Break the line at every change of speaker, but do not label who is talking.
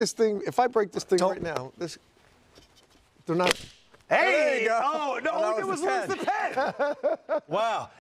This thing, if I break this thing right now, they're not.
Hey!
There you go.
Oh, no,
Oh,
it was the pen.
Wow.